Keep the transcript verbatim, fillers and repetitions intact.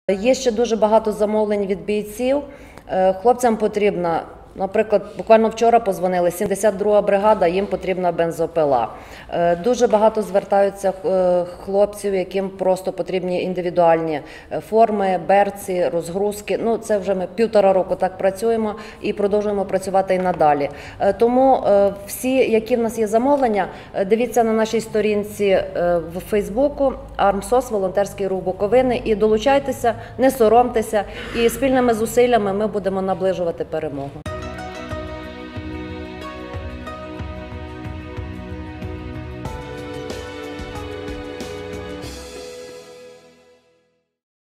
Є ще дуже багато замовлень від бійців. Хлопцям потрібна, наприклад, буквально вчора подзвонили, сімдесят друга бригада, їм потрібна бензопила. Дуже багато звертаються хлопців, яким просто потрібні індивідуальні форми, берці, розгрузки. Ну, це вже ми півтора року так працюємо і продовжуємо працювати і надалі. Тому всі, які в нас є замовлення, дивіться на нашій сторінці в Фейсбуку «Армсос. Волонтерський рух Буковини» і долучайтеся, не соромтеся, і спільними зусиллями ми будемо наближувати перемогу.